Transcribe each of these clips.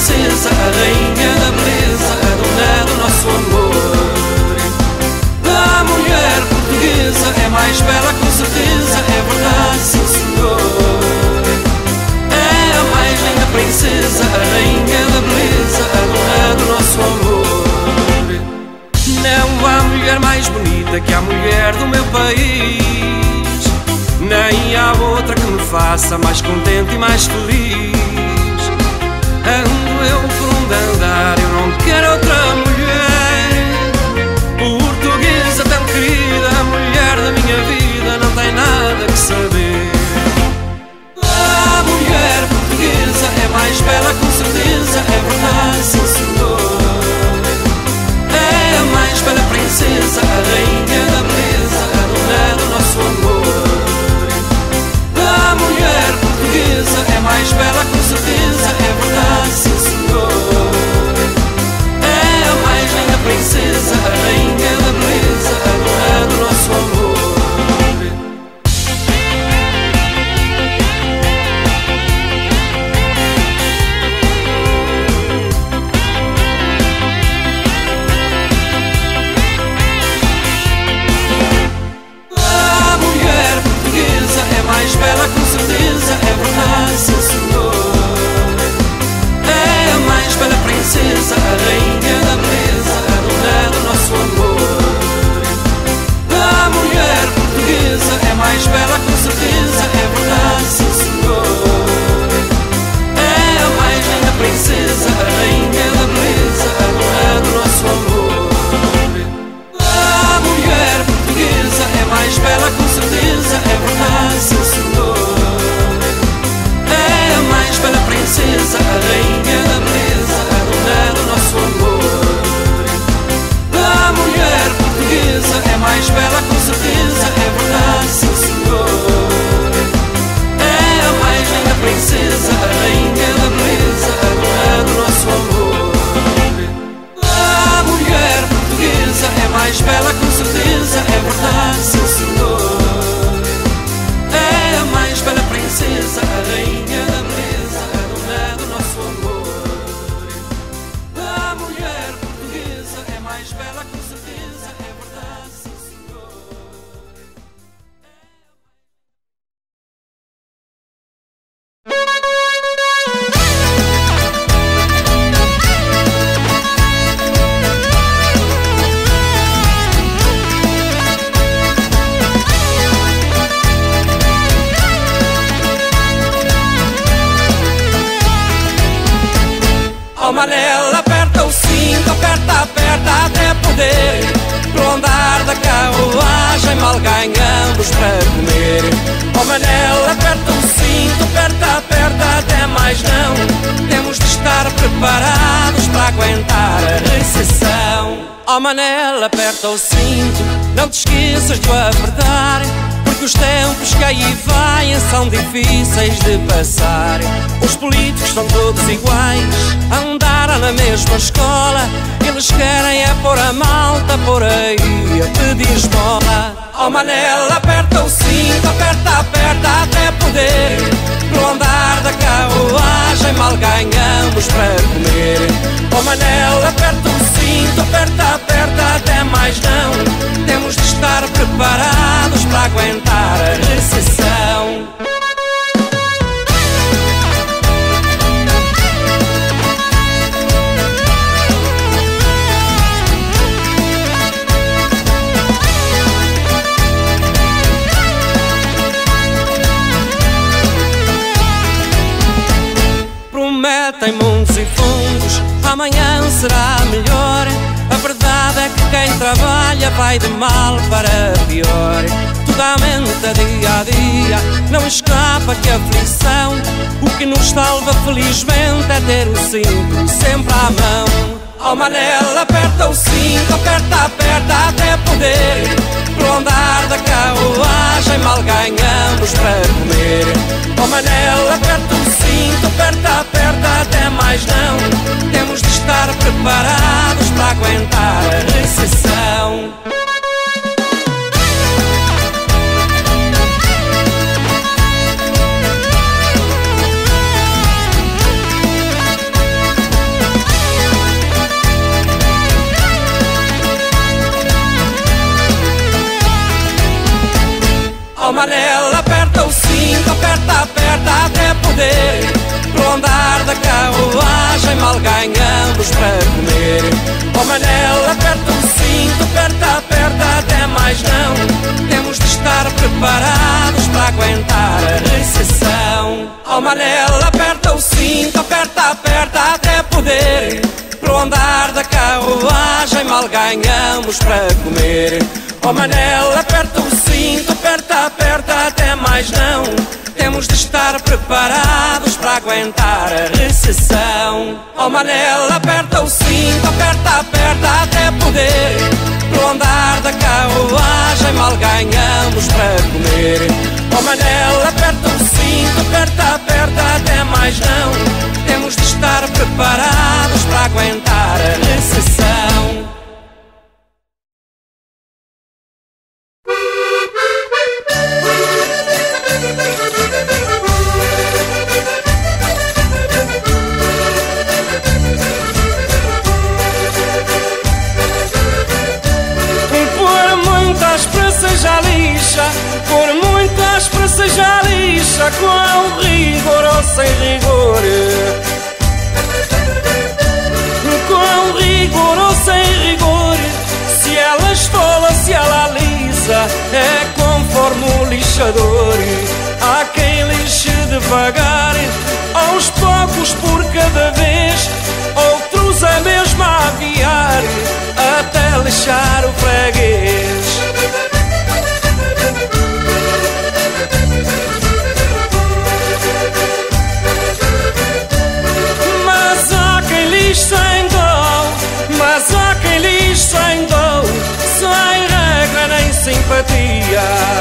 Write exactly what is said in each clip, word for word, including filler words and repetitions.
princesa, a rainha da beleza, a dona do nosso amor. A mulher portuguesa é mais bela com certeza, é verdade, sim senhor. É a mais linda princesa, a rainha da beleza, a dona do nosso amor. Não há mulher mais bonita que a mulher do meu país, nem há outra que me faça mais contente e mais feliz. Ando eu por onde andar, eu não quero outra mulher portuguesa tão querida, a mulher da minha vida não tem nada que saber. A mulher portuguesa é mais bela com certeza, é verdade, sim senhor. É a mais bela princesa, a rainha da beleza, a dona do nosso amor. A mulher portuguesa é mais bela com certeza, é verdade, sim senhor. É a mais linda princesa, a rainha da beleza, a dona do nosso amor. A mulher portuguesa é mais bela com certeza, é verdade, sim senhor. É a mais bela princesa, a rainha da beleza, a dona do nosso amor. A mulher portuguesa é mais bela com certeza, é verdade, sim senhor. É a mais linda princesa, a rainha da beleza, a dona do nosso amor. A mulher portuguesa é mais bela com certeza, é verdade, sim senhor. É a mais bela princesa, a rainha da beleza, a dona do nosso amor. A mulher portuguesa é mais bela com certeza, é verdade, sim senhor. É a mais linda princesa, a rainha da beleza, a dona do nosso amor. A mulher portuguesa é mais bela com certeza, é verdade, sim senhor. É a mais bela princesa, a rainha da beleza, a dona do nosso amor. A mulher portuguesa é mais bela com certeza, é verdade, sim senhor. Ó Manela, aperta o cinto, aperta, aperta até poder prolongar da carruagem, mal ganhamos para comer. Ó Manela, aperta o cinto, aperta, aperta até mais não. Temos de estar preparados para aguentar a recessão. Ó Manela, aperta o cinto, não te esqueças de o apertar, porque os tempos que aí vêm são difíceis de passar. Os políticos são todos iguais, andaram na mesma escola, eles querem é pôr a malta por aí a pedir esmola. Ó Manela, aperta o cinto, aperta, aperta até poder prolongar da carruagem, mal ganhamos para comer. Ó Manela, aperta o cinto, aperta, aperta até mais não. Temos de estar preparados para aguentar a recessão. Prometem mundos e fundos, amanhã será melhor. A verdade é que quem trabalha vai de mal para pior. Tudo aumenta dia a dia, não escapa que a aflição. O que nos salva felizmente é ter o cinto sempre à mão. Ó Manela, aperta o cinto, aperta, aperta até poder prolongar da carruagem, mal ganhamos para comer. Ó Manela, aperta o cinto, aperta, aperta até mais não. Temos de estar preparados para aguentar a recessão. poder. Pro andar da carruagem mal ganhamos para comer. Oh Manela, aperta o cinto, aperta, aperta, até mais não. Temos de estar preparados para aguentar a recessão. Oh Manela, aperta o cinto, aperta, aperta, até poder. Pro andar da carruagem mal ganhamos para comer. Oh Manela, aperta o cinto, aperta, aperta, até mais não. Temos de estar preparados para aguentar a recessão. Oh Manela, aperta o cinto, aperta, aperta, até poder. Pro andar da carruagem mal ganhamos para comer. Oh Manela, aperta o cinto, aperta, aperta, até mais não. Temos de estar preparados para aguentar a recessão. Já lixa, por muitas pressas já lixa, com rigor ou sem rigor. Com rigor ou sem rigor, se ela esfola, se ela alisa, é conforme o lixador. Há quem lixe devagar, aos poucos por cada vez, outros a mesmo a aviar, até lixar o freguês. Sem dó, mas há quem lixe sem dó, sem regra nem simpatia.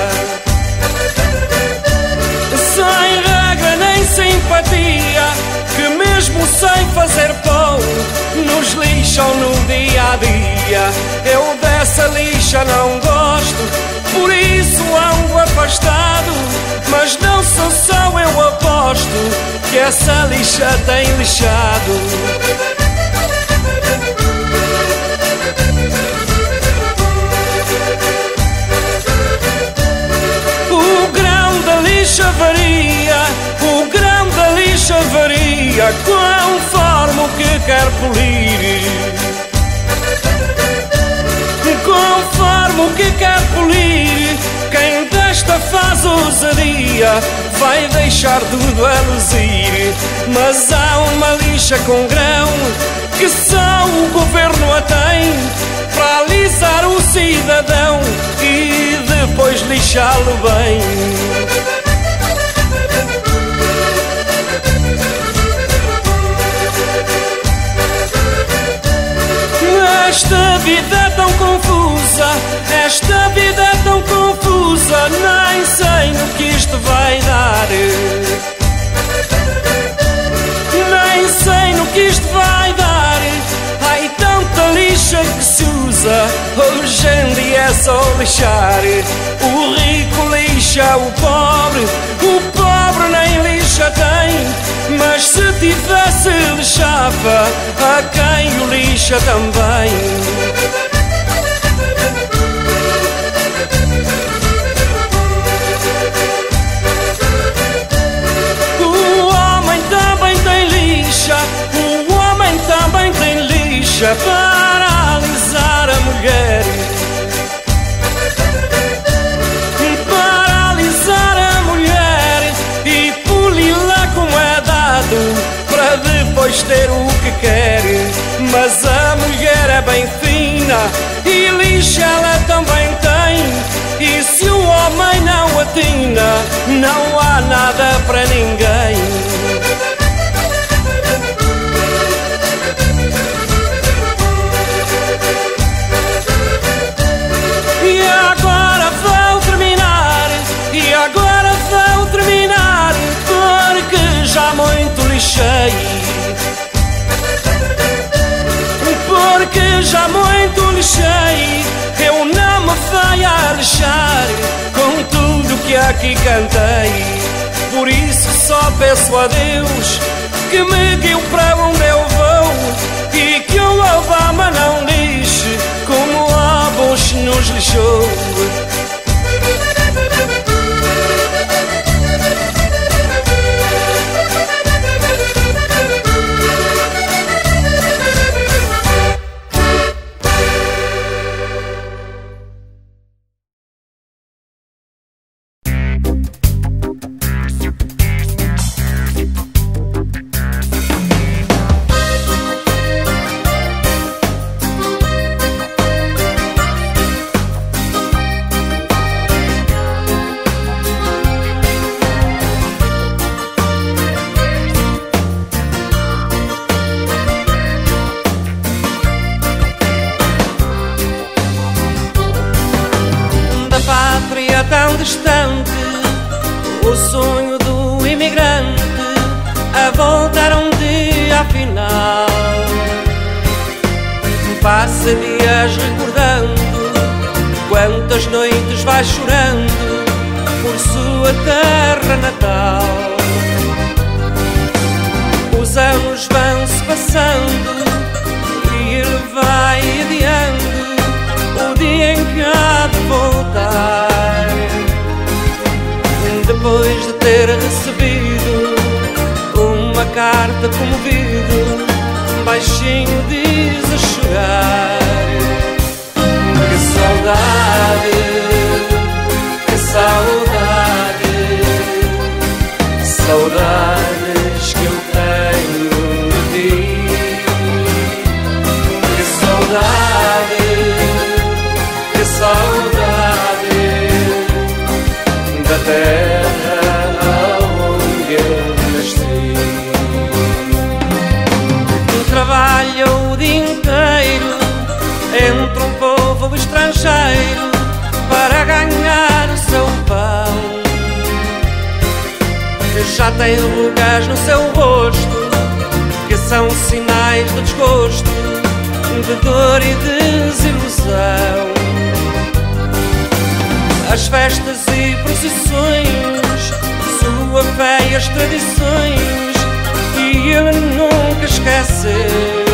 Sem regra nem simpatia, que mesmo sem fazer pão, nos lixam no dia a dia. Eu dessa lixa não gosto, por isso ando afastado. Mas não sou só eu, aposto que essa lixa tem lixado. O grão da lixa varia, o grão da lixa varia, conforme o que quer polir. Conforme o que quer polir, quem desta faz ousadia vai deixar tudo a luzir. Mas há uma lixa com grão que só o governo a tem, para alisar o cidadão e depois lixá-lo bem. Esta vida é tão confusa, esta vida é tão confusa, nem sei no que isto vai dar. Nem sei no que isto vai dar. Ai, tanta lixa que se usa, hoje em dia é só lixar. O rico lixa o pobre, o pobre nem lixa tem, mas se tivesse lixava a quem o lixa também. O homem também tem lixa, o homem também tem lixa para alisar a mulher. Para alisar a mulher e poli-la como é dado, para depois ter o que quer. Mas a mulher é bem fina e lixa ela também tem, e se o homem não atina, não há nada para ninguém. E agora vou terminar, e agora vou terminar, porque já muito lixei. Porque já muito lixei, eu não me vai a lixar com tudo que aqui cantei. Por isso só peço a Deus que me guie para onde eu vou, e que o Obama não lixe como a Bush nos lixou. distante o sonho do imigrante a voltar um dia afinal. Passa dias recordando quantas noites vai chorando por sua terra natal. Os anos vão-se passando e ele vai adiando o dia em que há de voltar. Depois de ter recebido uma carta comovido, baixinho diz a chorar: que saudade, que saudade, saudades que eu tenho de ti. Que saudade, que saudade da terra aonde eu nasci. Trabalha o dia inteiro entre um povo estrangeiro para ganhar o seu pão. Já tem rugas no seu rosto que são sinais de desgosto, de dor e desilusão. As festas e procissões, sua fé e as tradições, e ele nunca esqueceu.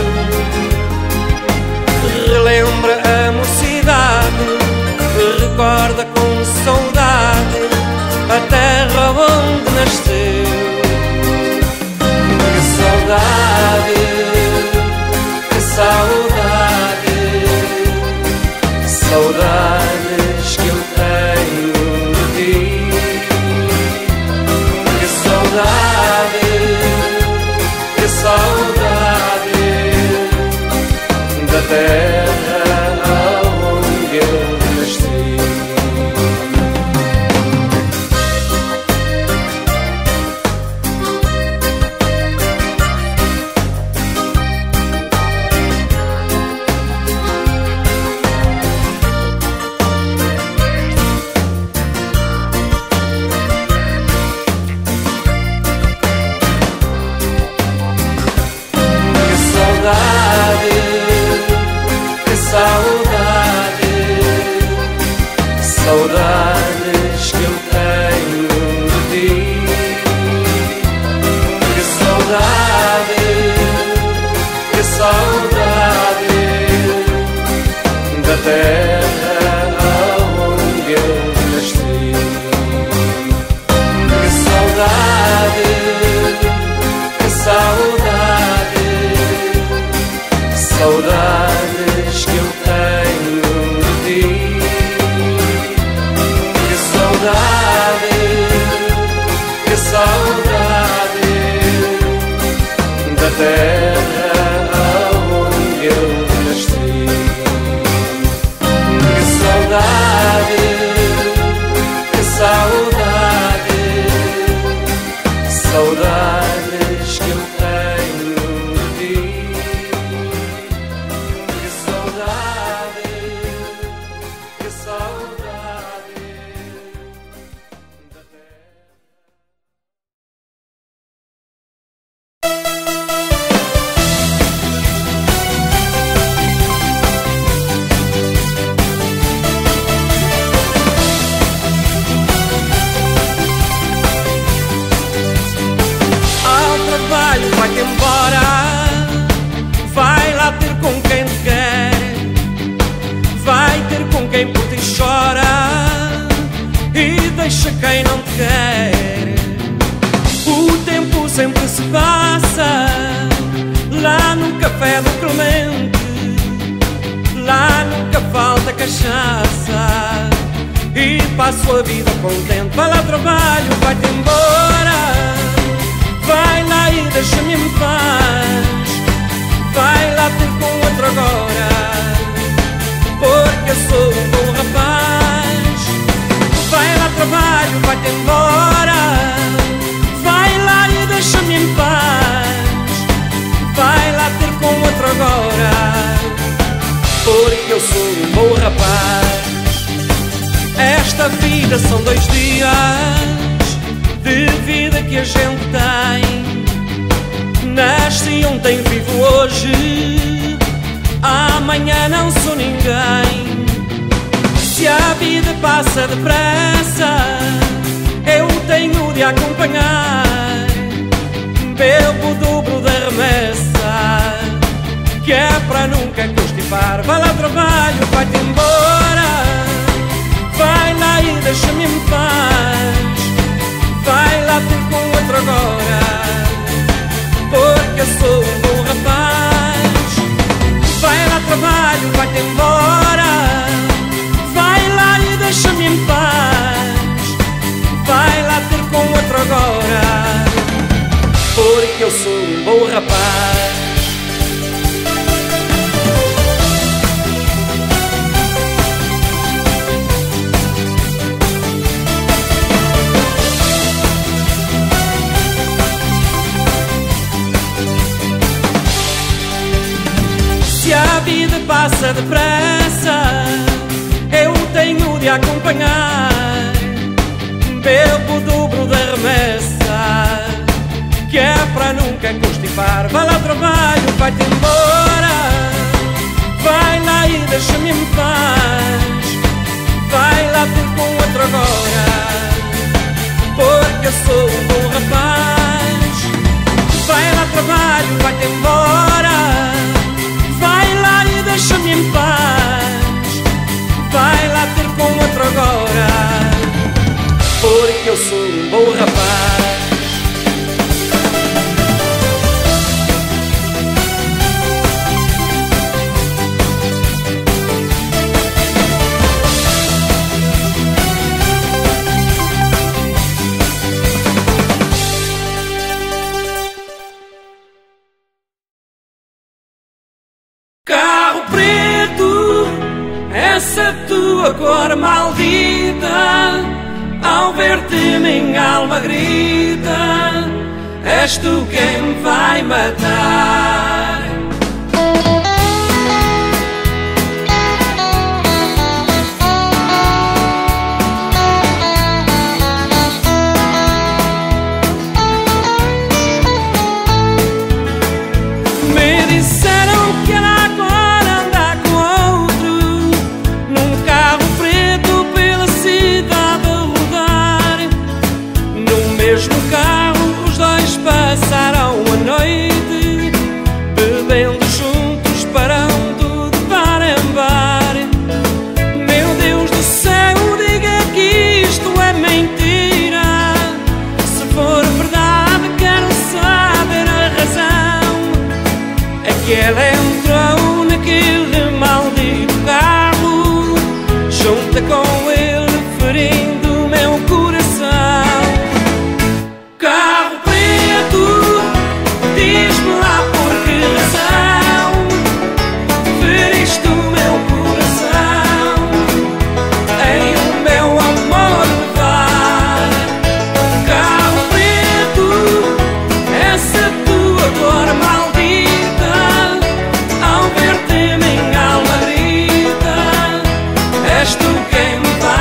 Relembra a mocidade, recorda com saudade a terra onde nasceu. Que saudade, que saudade, saudades que eu tenho de ti. Que saudade, que saudade da terra aonde eu nasci. Saudades que eu tenho de ti. Que saudade, que saudade da terra aonde eu nasci. Que saudade, que saudade, saudades que eu tenho de ti. Que saudade da terra aonde eu nasci. Que saudade, que saudade, saudades que eu tenho de ti. Que saudade, que saudade. Vai-te embora, vai lá ter com quem te quer, vai ter com quem por ti chora e deixa quem não te quer. O tempo sempre se passa lá no café do Clemente, lá nunca falta cachaça e passo a vida contente. Vai lá trabalho, vai-te embora, vai lá e deixa-me em paz. Vai lá ter com outro agora, porque eu sou um bom rapaz. Vai lá trabalho, vai-te embora, vai lá e deixa-me em paz. Vai lá ter com outro agora, porque eu sou um bom rapaz. Esta esta vida são dois dias de vida que a gente tem. Nasci ontem, vivo hoje, amanhã não sou ninguém. Se a vida passa depressa, eu tenho de acompanhar. Bebo o dobro da remessa, que é para nunca constipar. Vai lá trabalho, vai-te embora, vai lá e deixa-me em paz. Vai lá ter com outro agora, porque eu sou um bom rapaz. Vai lá trabalho, vai-te embora, vai lá e deixa-me em paz. Vai lá ter com outro agora, porque eu sou um bom rapaz. Se a vida passa depressa, eu tenho de acompanhar. Bebo o dobro da remessa, que é para nunca constipar. Vai lá trabalho, vai-te embora, vai lá e deixa-me em paz. Vai lá ter com outro agora, porque eu sou um bom rapaz. Vai lá trabalho, vai-te embora, vai lá e deixa-me em paz. Vai lá ter com outro agora, porque eu sou um bom rapaz. Carro preto, essa tua cor maldita, ao ver-te minha alma grita, és tu quem me vai matar. Me disseram que ela agora anda com outro, num carro preto pela cidade a rodar. No mesmo carro os dois passaram a noite, bebendo juntos, parando de bar em bar. Meu Deus do céu, diga que isto é mentira. Se for verdade, quero saber a razão. É que ela entrou naquele maldito carro, junta com ele, ferindo meu coração. Carro preto, diz-me lá por que razão feriste o meu coração, em o meu amor levar. Carro preto, essa tua cor maldita, ao ver-te minha alma grita, és tu quem me vai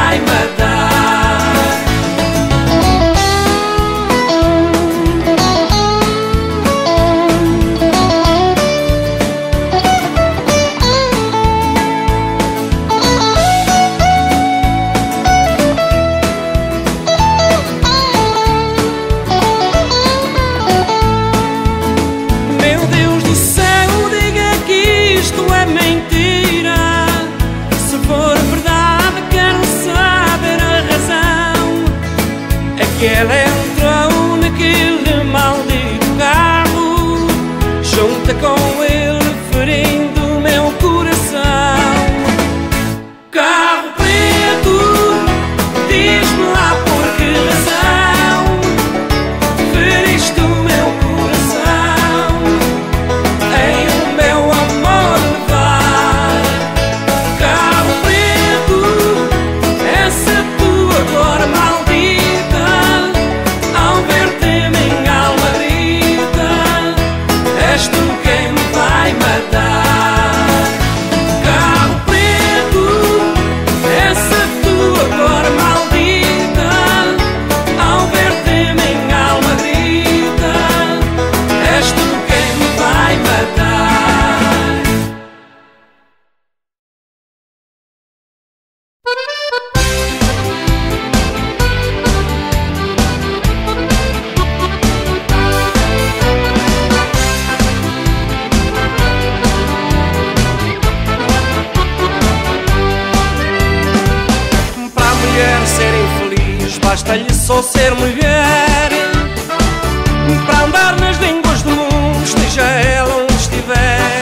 basta-lhe só ser mulher para andar nas línguas do mundo, esteja ela onde estiver.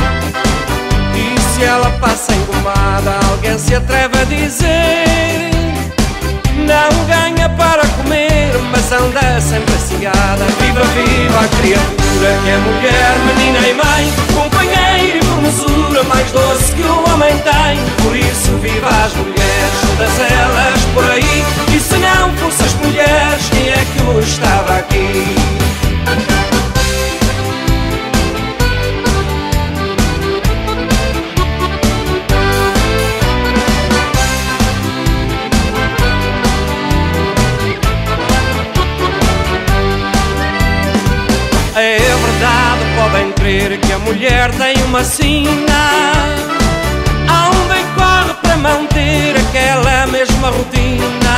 E se ela passa engomada, alguém se atreve a dizer: não ganha para comer, mas anda sempre cigada. Viva, viva a criatura que é mulher, menina e mãe, companheira e formosura, mais doce que o homem tem. Por isso viva as mulheres, todas elas por aí. E se não fosse as mulheres, quem é que hoje estava aqui? É verdade, podem crer que a mulher tem uma sina, aonde corre para manter aquela mesma rotina.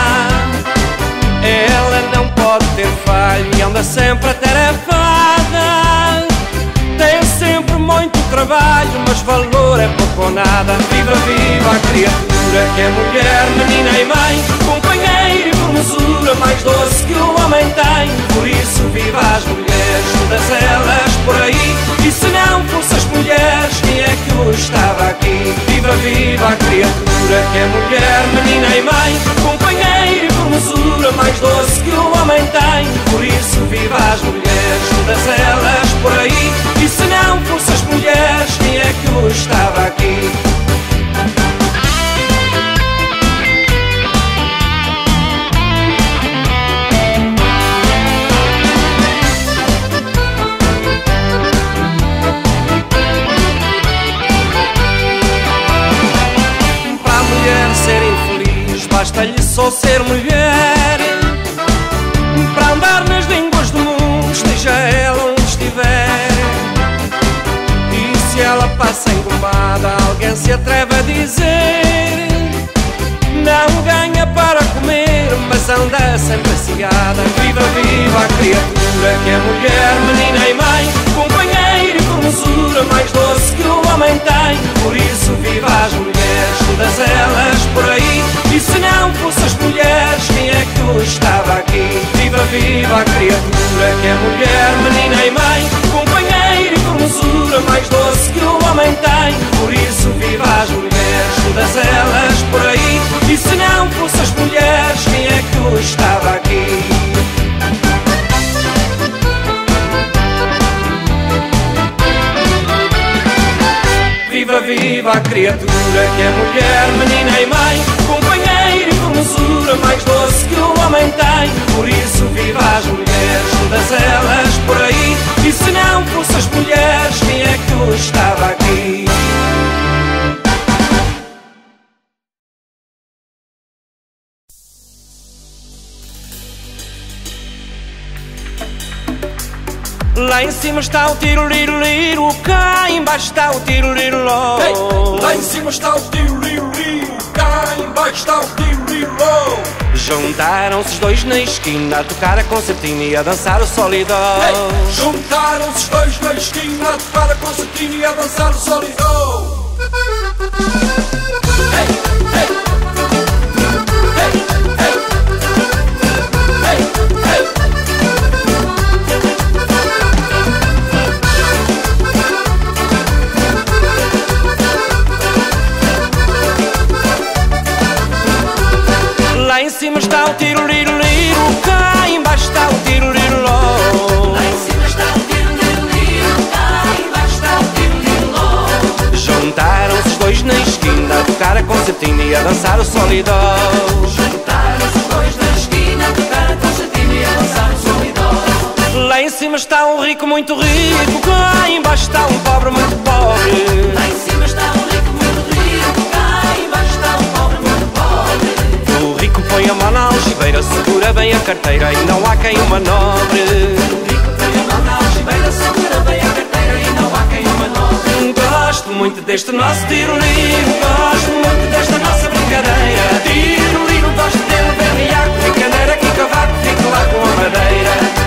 Ela não pode ter falho e anda sempre atarefada. Tem sempre muito trabalho, mas valor é pouco ou nada. Viva, viva a criatura que é mulher, menina e mãe, companheira e formosura, mais doce que o homem tem. Por isso viva as mulheres, todas elas por aí. E se não fosse as mulheres, quem é que hoje estava aqui? Viva, viva a criatura que é mulher, menina e mãe, companheira e formosura, mais doce que o homem tem. Por isso viva as mulheres, todas elas por aí. E se não fosse as mulheres, quem é que hoje estava aqui? Basta-lhe só ser mulher para andar nas línguas do mundo, esteja ela onde estiver. E se ela passa engomada, alguém se atreve a dizer: não ganha para comer, mas anda sempre cigada. Viva, viva a criatura que é mulher, menina e mãe, companheira e formosura, mais doce que o homem tem. Por isso viva as mulheres, todas elas por aí. E se não fosse as mulheres, quem é que hoje estava aqui? Viva, viva a criatura que é mulher, menina e mãe, companheira e formosura, mais doce que o homem tem. Por isso viva as mulheres, todas elas por aí. E se não fosse as mulheres, quem é que hoje estava aqui? Viva, viva a criatura que é mulher, menina e mãe, companheira e formosura, mais doce que o homem tem. Por isso viva as mulheres, todas elas por aí. E se não fosse as mulheres, quem é que hoje estava aqui? Lá em cima está o tiro-liro-liro, cá embaixo está o tiro-liro-ló. Hey, lá em cima está o tiro-liro-liro, cá embaixo está o tiro-liro-ló. Juntaram-se os dois na esquina a tocar a concertina e a dançar o solidó. Hey, juntaram-se os dois na esquina a tocar a concertina e a dançar o solidó. Hey, hey. Hey, hey. Hey, hey. Lá em cima está o tiro-liro-liro, cá embaixo está o tiro-liro-ló. Lá em cima está o tiro-liro-liro, cá embaixo está o tiro-liro-ló. Juntaram-se os dois na esquina a tocar a concertina e a dançar o solidó. Juntaram-se os dois na esquina a tocar a concertina e a dançar o solidó. Lá em cima está um rico muito rico, cá embaixo está um pobre muito pobre. Lá em cima está um rico muito rico, cá embaixo está um pobre muito pobre. O rico põe a mão na algibeira, segura bem a carteira e não há quem o manobre. O rico põe a mão na algibeira, segura bem a carteira e não há quem o manobre. Gosto muito deste nosso tiro-liro, gosto muito desta nossa brincadeira. Tiro-liro, gosto dele, berriaco, picaneira, que cavaco, fico lá com a madeira.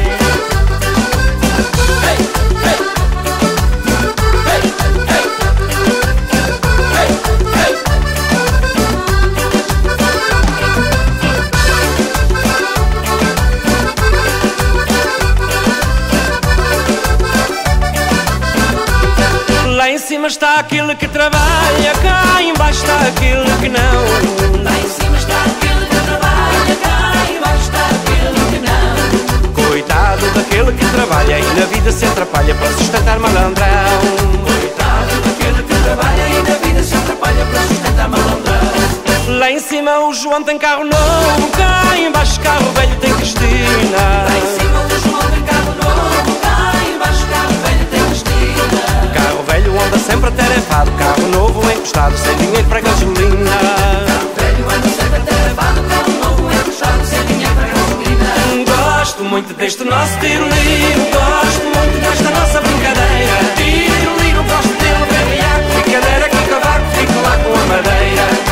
Lá em cima está aquele que trabalha, cá embaixo está aquele que não. Lá em cima está aquele que trabalha, cá embaixo está aquele que não. Coitado daquele que trabalha e na vida se atrapalha para sustentar malandrão. Coitado daquele que trabalha e na vida se atrapalha para sustentar malandrão. Lá em cima o João tem carro novo, cá embaixo carro velho tem Cristina. Lá em cima o João tem carro novo, cá embaixo carro velho tem Cristina. Carro velho anda sempre atarefado, carro novo encostado, sem dinheiro para gasolina. Carro velho anda sempre atarefado, carro novo encostado, sem dinheiro para gasolina. Gosto muito deste nosso tiro-liro, gosto muito desta nossa brincadeira. Tiro-liro, gosto dele, berriaco, brincadeira que cavaco, fico lá com a madeira.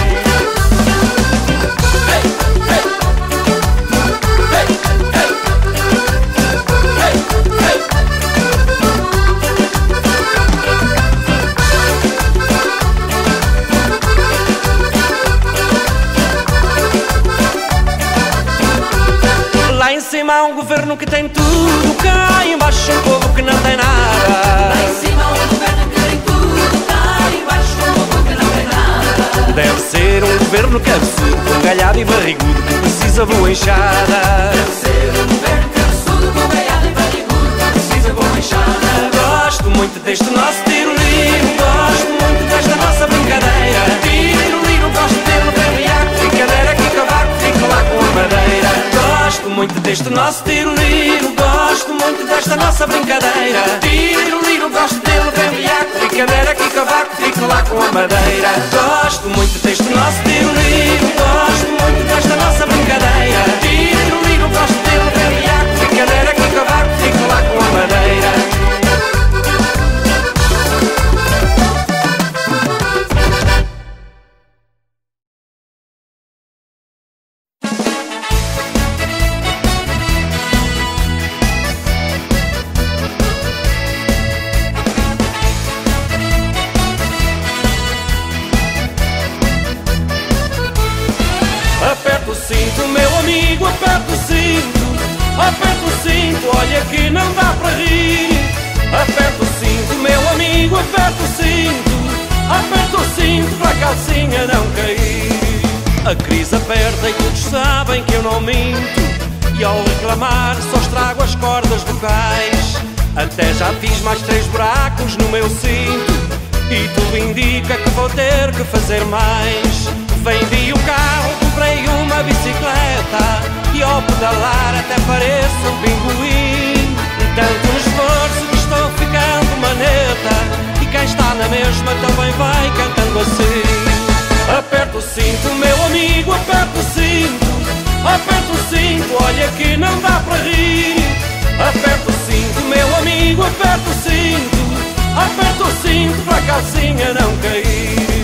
Lá em cima há um governo que tem tudo, cá embaixo um povo que não tem nada. Lá em cima há um governo que tem tudo, cá embaixo um povo que não tem nada. Deve ser um governo cabeçudo, com galhado e barrigudo, que precisa boa enxada. Deve ser um governo cabeçudo, com galhado e barrigudo, que precisa boa enxada. Gosto muito deste nosso tiro-liro, gosto muito desta nossa brincadeira. Tiro-liro, gosto dele, berriaco, brincadeira que cavaco, fico lá com a madeira. Gosto muito deste nosso tiro-liro, gosto muito desta nossa brincadeira. Tiro-liro, gosto dele, berriaco, brincadeira que cavaco, fico lá com a madeira. Gosto muito deste nosso tiro-liro, gosto muito desta nossa brincadeira. Tiro-liro, gosto dele, berriaco, brincadeira que cavaco, fico lá com a madeira. Aperta o cinto, meu amigo, aperta o cinto. Aperta o cinto, olha que não dá para rir. Aperta o cinto, meu amigo, aperta o cinto. Aperta o cinto para a calcinha não cair. A crise aperta e todos sabem que eu não minto. E ao reclamar só estrago as cordas vocais. Até já fiz mais três buracos no meu cinto. E tudo indica que vou ter que fazer mais. Vendi o carro, comprei uma bicicleta. E ao pedalar até pareço um pinguim. Tanto no esforço que estou ficando maneta. E quem está na mesma também vai cantando assim. Aperta o cinto, meu amigo, aperta o cinto. Aperta o cinto, olha que não dá para rir. Aperta o cinto, meu amigo, aperta o cinto. Aperta o cinto para a calcinha não cair.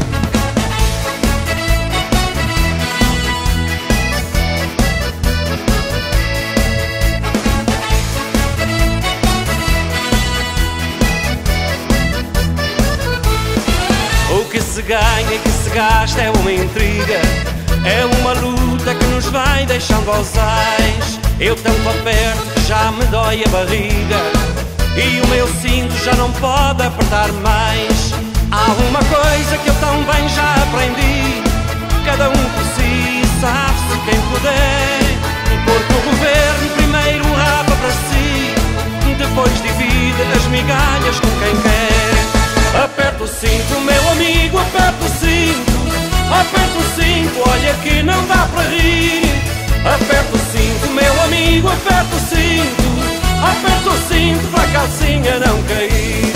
O que se ganha e que se gasta é uma intriga. É uma luta que nos vai deixando aos ais. Eu tanto aperto que já me dói a barriga. E o meu cinto já não pode apertar mais. Há uma coisa que eu também já aprendi. Cada um por si, sabe-se quem puder. Porque o governo primeiro rapa para si, depois divide as migalhas com quem quer. Aperta o cinto, meu amigo, aperta o cinto. Aperta o cinto, olha que não dá para rir. Aperta o cinto, meu amigo, aperta o cinto. Aperta o cinto para a calcinha não cair.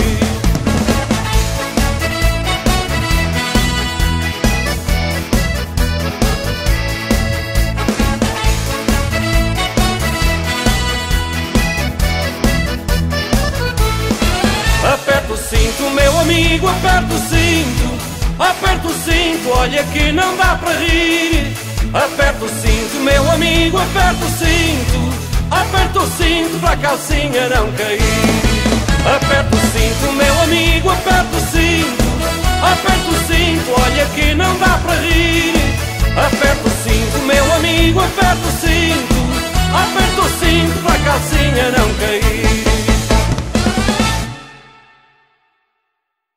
Aperta o cinto, meu amigo, aperta o cinto. Aperta o cinto, olha que não dá para rir. Aperta o cinto, meu amigo, aperta o cinto. Aperta o cinto para a calcinha não cair. Aperta o cinto, meu amigo, aperta o cinto. Aperta o cinto, olha que não dá para rir. Aperta o cinto, meu amigo, aperta o cinto. Aperta o cinto para a calcinha não cair.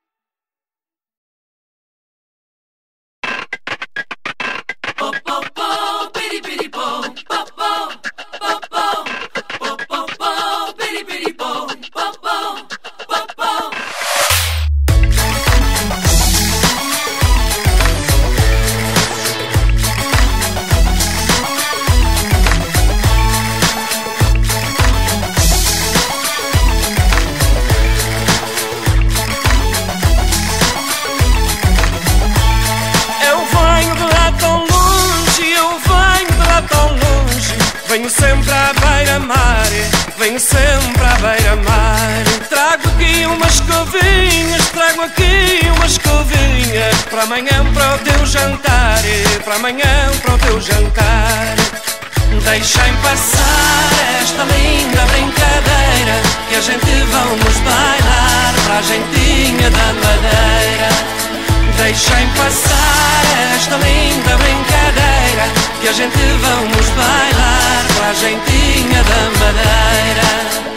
Venho sempre à beira-mar, venho sempre à beira-mar. Trago aqui umas escovinhas, trago aqui umas escovinhas, para amanhã, para o teu jantar, para amanhã, para o teu jantar. Deixem passar esta linda brincadeira, que a gente vamos bailar para a gentinha da Madeira. Deixem passar esta linda brincadeira, que a gente vamos bailar para a gentinha da Madeira.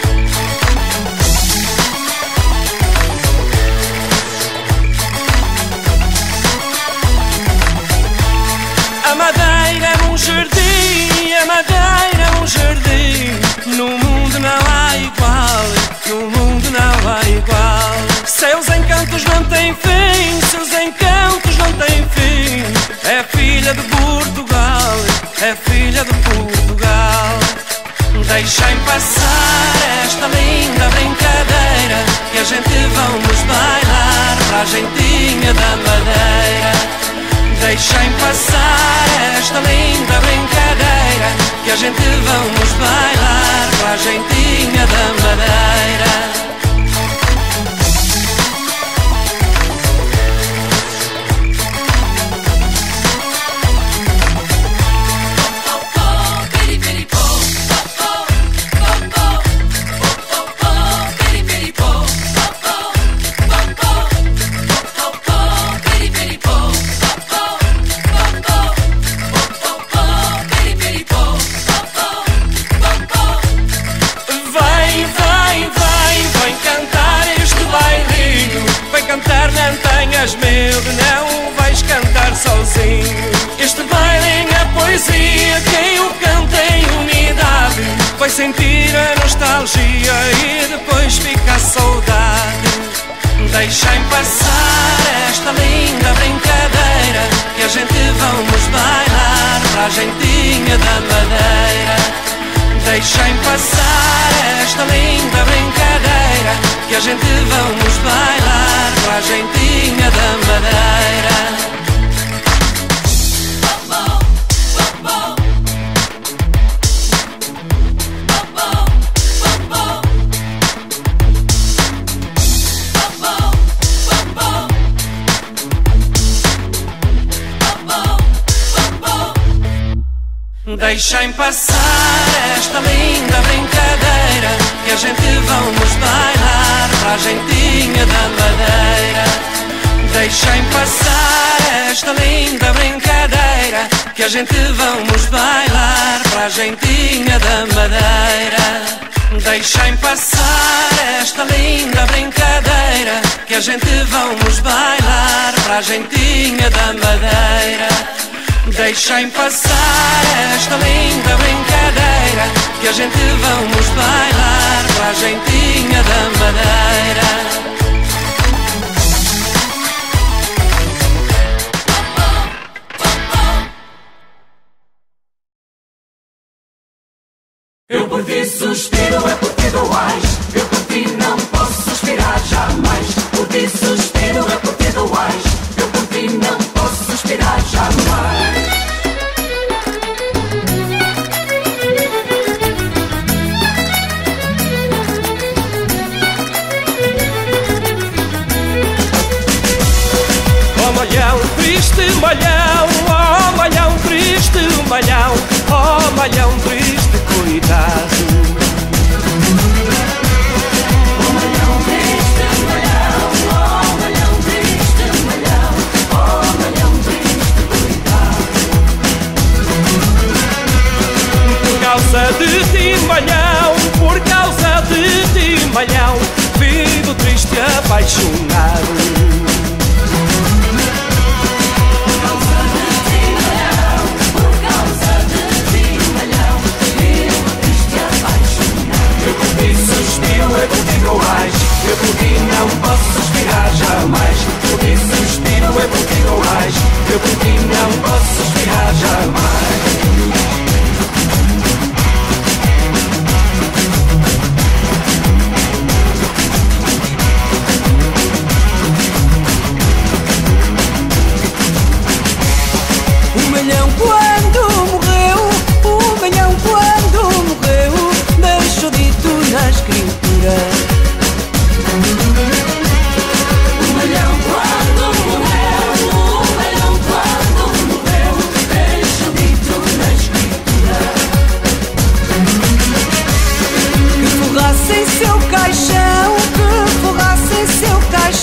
A Madeira é um jardim, a Madeira é um jardim. No mundo não há igual, no mundo não há igual. Seus encantos não têm fim, seus encantos não têm fim. É filha de Portugal, é filha de Portugal. Deixem passar esta linda brincadeira, que a gente vamos bailar para a gentinha da Madeira. Deixem passar esta linda brincadeira, que a gente vamos bailar para a gentinha da Madeira. Não tenhas medo, não vais cantar sozinho. Este baile é poesia, quem o canta em unidade vai sentir a nostalgia e depois fica a saudade. Deixem passar esta linda brincadeira, que a gente vamos bailar para a gentinha da Madeira. Deixem passar esta linda brincadeira, que a gente vamos bailar para a gentinha da Madeira. Deixem passar esta linda brincadeira, que a gente vamos bailar para a gentinha da Madeira. Deixem passar esta linda brincadeira, que a gente vamos bailar para a gentinha da Madeira. Deixem passar esta linda brincadeira, que a gente vamos bailar para a gentinha da Madeira. Deixem passar esta linda brincadeira, que a gente vamos bailar para a gentinha da Madeira. Eu por ti suspiro, é por ti doais. Eu por ti não posso suspirar jamais. Por ti suspiro, é por ti doais. Eu por ti não posso suspirar jamais. Oh malhão, triste malhão, oh malhão, triste malhão, oh malhão, triste coitado. Oh malhão, triste malhão, oh malhão, triste malhão, oh malhão, triste coitado. Por causa de ti malhão, por causa de ti malhão, vivo triste apaixonado.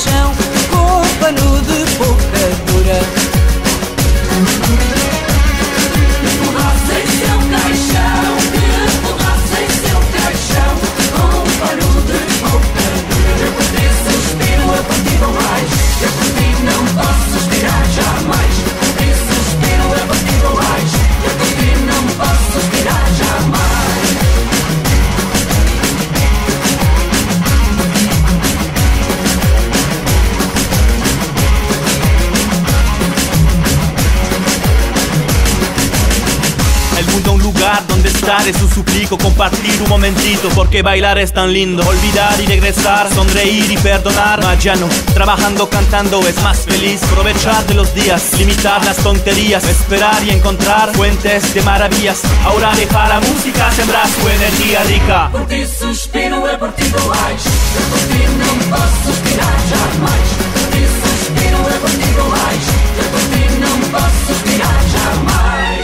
caixão com um pano de poucadura. Empurrasse em seu caixão, empurrasse em seu caixão com um pano de poucadura. Eu por ti suspiro, eu por ti vou mais, eu por ti não posso suspirar jamais. Eu por ti suspiro, eu por ti vou mais, eu por ti não posso suspirar jamais. El mundo un lugar donde estar es un suplico, compartir un momentito porque bailar es tan lindo. Olvidar y regresar, sonreír y perdonar. Mas ya no, trabajando, cantando es más feliz. Aprovechar de los días, limitar las tonterías, esperar y encontrar fuentes de maravillas. Ahora dejar la música, sembrar su energía rica. Por ti suspiro, eu por ti vou mais, eu por ti não posso suspirar jamais. Por ti suspiro, eu por ti vou mais, eu por ti não posso suspirar jamais.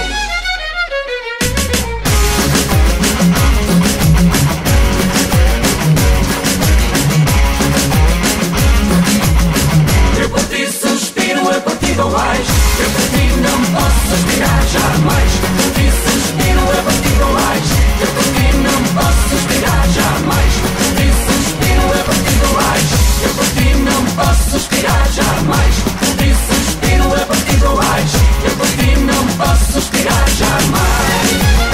Eu por ti suspiro, eu por ti vou mais, eu por ti não posso suspirar jamais. Por ti suspiro, eu por ti vou mais, eu por ti não posso suspirar jamais. Por ti suspiro, eu por ti vou mais, eu por ti não posso suspirar jamais. Por ti suspiro, eu por ti vou mais, eu por ti não posso suspirar jamais.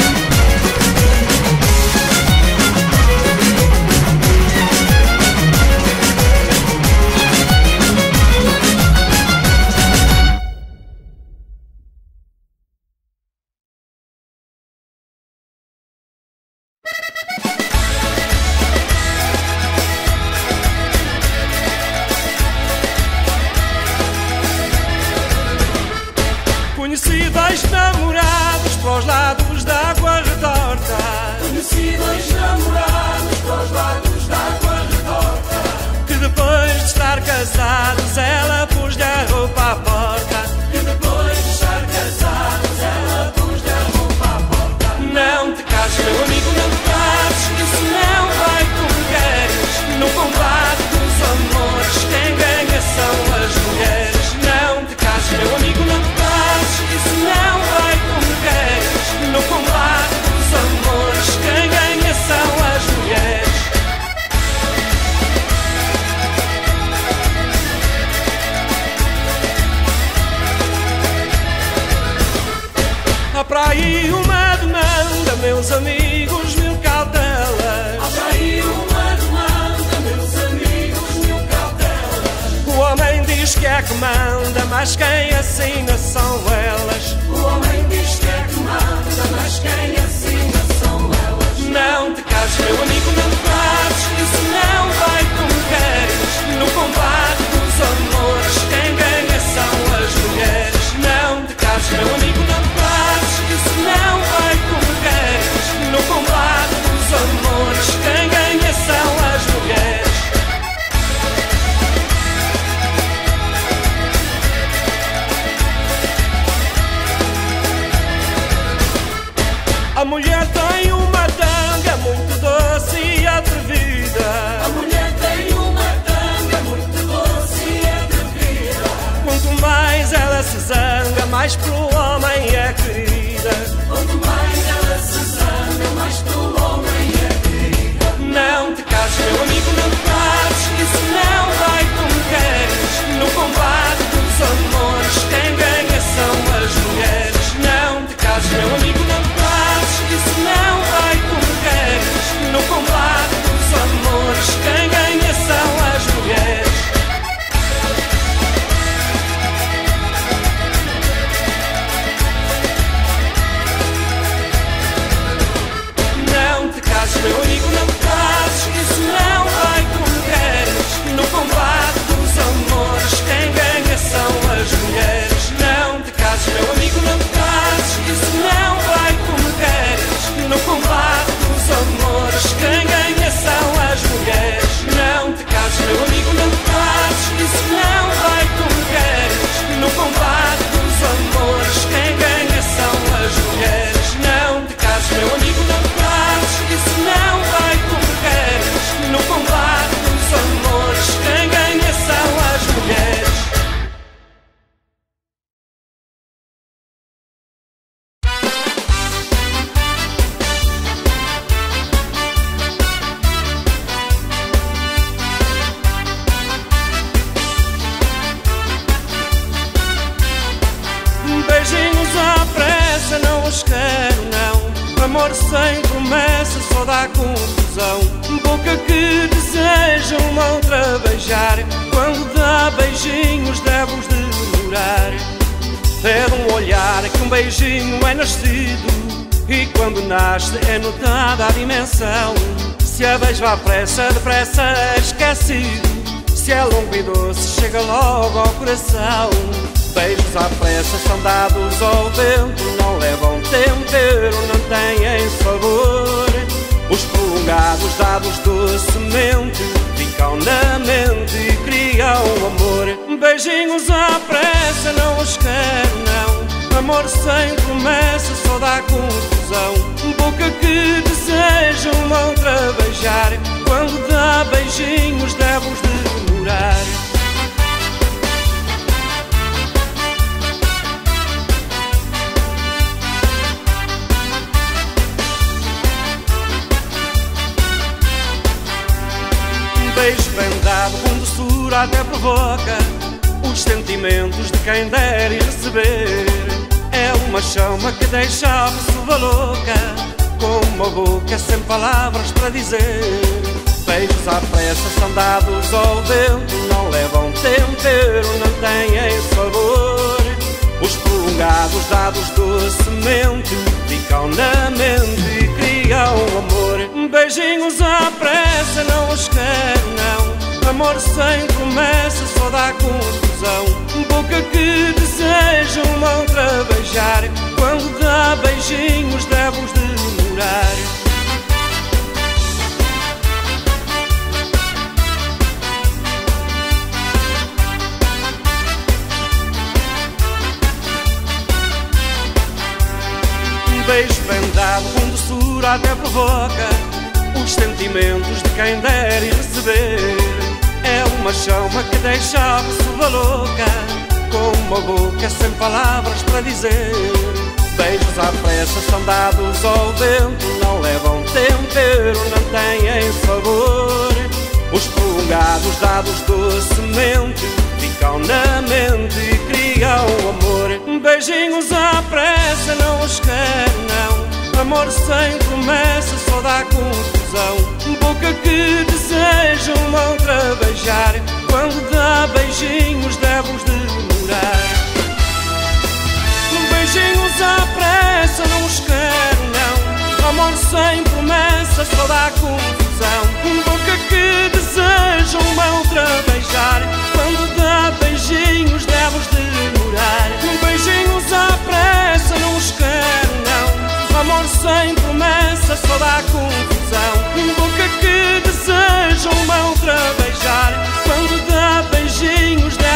Conheci dois namorados para os lados da água retorta. Conheci dois namorados para os lados da água retorta. Que depois de estar casados ela pôs-lhe a roupa à porta. Que depois de estar casados ela pôs-lhe a roupa à porta. Não te cases, meu amigo, não te cases, isso não vai como queres. No combate dos amores quem ganha são as mulheres. Não te cases, meu amigo, não te cases, isso não vai como queres. No combate dos amores quem ganha são as mulheres. Há para aí uma demanda, meus amigos, mil cautelas. Há para aí uma demanda, meus amigos, mil cautelas. O homem diz que é que manda, mas quem assina são elas. O homem diz que é que manda, mas quem assina são elas. Não te cases, meu amigo, não te cases, isso não vai como queres. No combate dos amores quem ganha são as mulheres. Não te cases, meu amigo, não te cases, isso não vai como queres. No combate dos amores quem ganha são as mulheres. A mulher tem uma tanga muito doce e atrevida. A mulher tem uma tanga muito doce e atrevida. Quanto mais ela se zanga, mais pro homem é querida. Quanto mais ela se zanga, mais pro homem é querida. Não te cases, meu amigo, não te cases, isso não vai como queres. No combate dos amores quem ganha são as mulheres. Não te cases, meu amigo, não te cases, isso não vai como queres. No combate dos amores quem ganha são as mulheres. Beijinhos à pressa, não os quero não. Amor sem promessa só dá confusão. Boca que deseja uma outra beijar. Quando dá beijinhos deve-os demorar. É de um olhar que um beijinho é nascido, e quando nasce é notada a dimensão. Se a beijo à pressa, depressa é esquecido. Se é longo e doce, chega logo ao coração. Beijos à pressa são dados ao vento, não levam tempero, não têm sabor. Os prolongados dados docemente ficam na mente e criam amor. Beijinhos à pressa, não os quero não. Amor sem promessa só dá confusão. Boca que deseja uma outra beijar. Quando dá beijinhos deve-os demorar. Beijo bem dado com doçura até provoca os sentimentos de quem der e receber. É uma chama que deixa a pessoa louca, com uma boca sem palavras para dizer. Beijos à pressa são dados ao vento, não levam tempero, não têm sabor. Os prolongados dados docemente ficam na mente e criam amor. Beijinhos à pressa, não os quero não. Amor sem promessa só dá confusão. Boca que deseja uma outra beijar. Quando dá beijinhos deve-os demorar. Beijo bem dado com doçura até provoca os sentimentos de quem der e receber. É uma chama que deixa a pessoa louca, com uma boca sem palavras para dizer. Beijos à pressa são dados ao vento, não levam tempero, não têm sabor. Os prolongados dados docemente ficam na mente e criam amor. Beijinhos à pressa, não os quero não. Amor sem promessa só dá confusão. Boca que deseja uma outra beijar. Quando dá beijinhos deve-os demorar. Beijinhos à pressa, não os quero não. Amor sem promessa só dá confusão. Boca que deseja uma outra beijar. Quando dá beijinhos deve-os demorar. Beijinhos à pressa, não os quero não. Amor sem promessa só dá confusão. Boca que deseja uma outra beijar. Quando dá beijinhos deve-os demorar. Beijinhos à pressa, não os quero não. Amor sem promessa só dá confusão. Boca que deseja uma outra beijar. Quando dá beijinhos deve-os demorar. Beijinhos à pressa, não os quero não. Amor sem promessa só dá confusão. Boca que deseja uma outra beijar. Quando dá beijinhos deve-os demorar.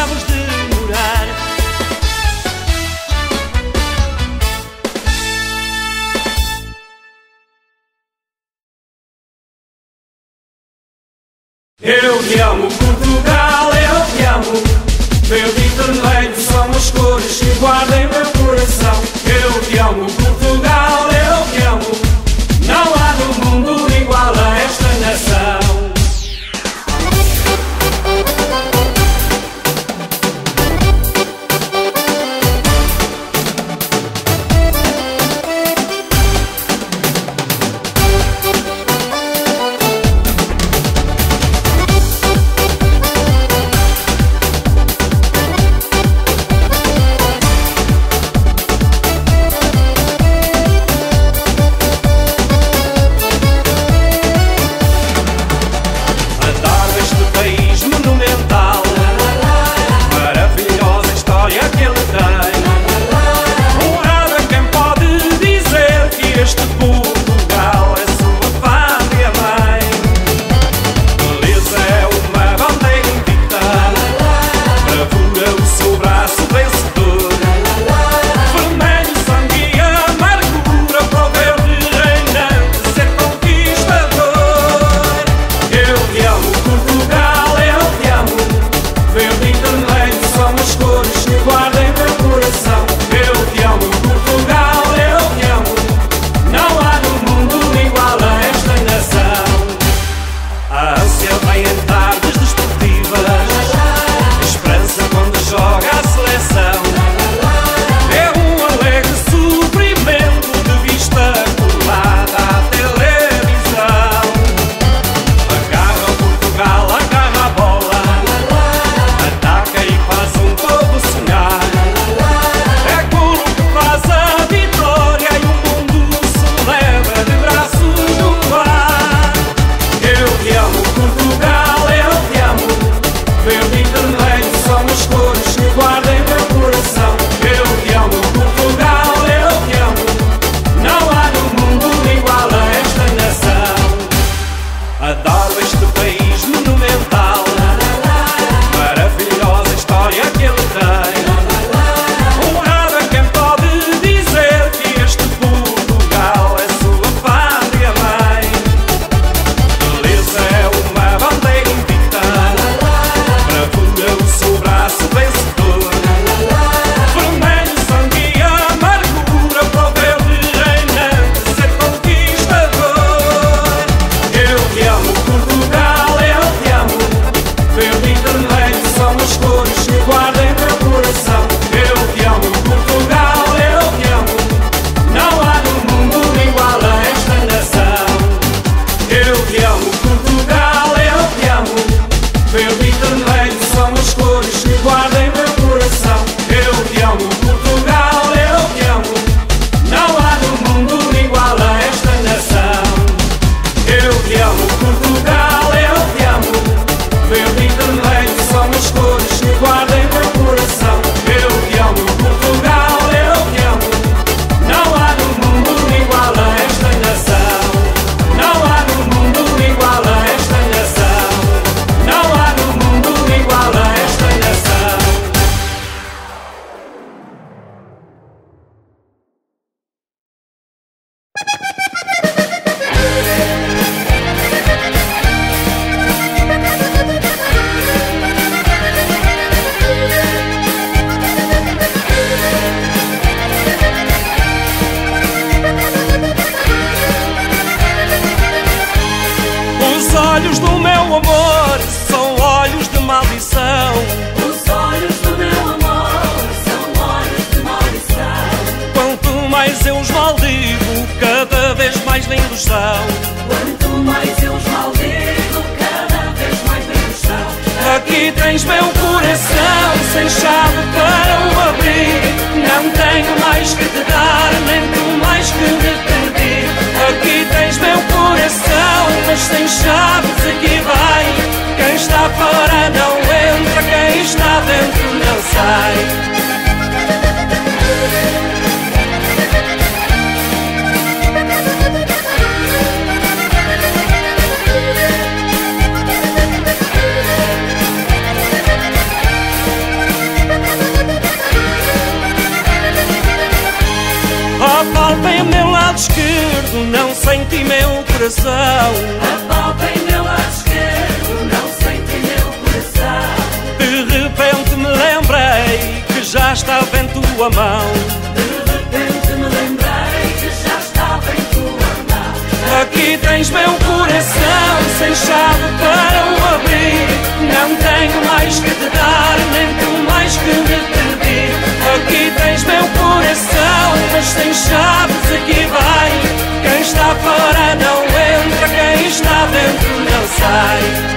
os maldigo, cada vez mais lindos são. Quanto mais eu os maldigo, cada vez mais lindos são. Aqui tens meu coração, sem chave para o abrir. Não tenho mais que te dar, nem tu mais que me pedir. Aqui tens meu coração, mas sem chaves aqui vai. Quem está fora não entra, quem está dentro não sai. Apalpem o meu lado esquerdo, não senti meu coração. Apalpem o meu lado esquerdo, não senti meu coração. De repente me lembrei que já estava em tua mão. De repente me lembrei que já estava em tua mão. Aqui tens meu coração, sem chave para o abrir. Não tenho mais que te dar, nem tu mais que me pedir. Aqui tens meu coração, mas sem chaves aqui vai. Quem está fora não entra, quem está dentro não sai.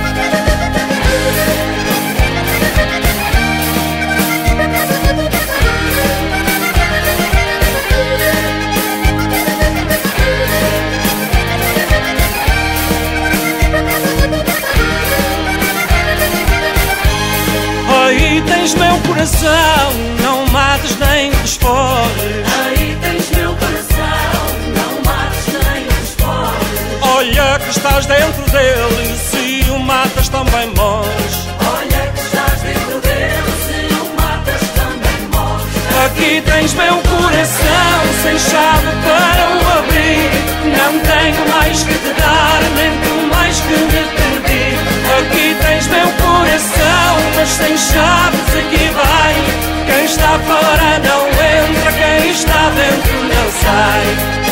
Aí tens meu coração, não mates nem desforres. Aí tens meu coração, não mates nem desforres. Olha que estás dentro dele, se o matas também morres. Olha que estás dentro dele, se o matas também morres. Aqui tens meu coração, sem chave para o abrir. Não tenho mais que te dar, nem tu mais que me pedir. Aqui tens meu coração, mas sem chaves aqui vai. Quem está fora não entra, quem está dentro não sai.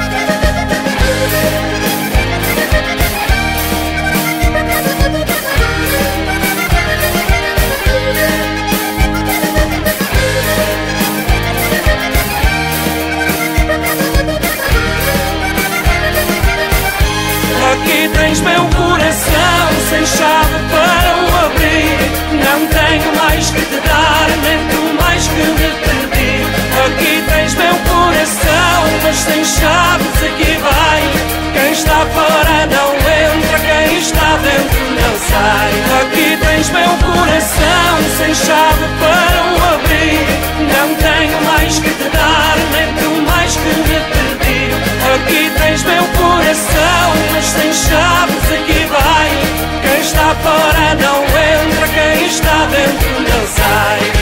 Aqui tens meu coração, sem chave para o abrir. Não tenho mais que te dar, nem tu mais que me pedir. Aqui tens meu coração, mas sem chaves aqui vai. Quem está fora não entra, quem está dentro não sai. Aqui tens meu coração, sem chave para o abrir. Não tenho mais que te dar, nem tu mais que me pedir. Aqui tens meu coração, mas sem chaves aqui vai. Quem está fora não entra, quem está dentro não sai.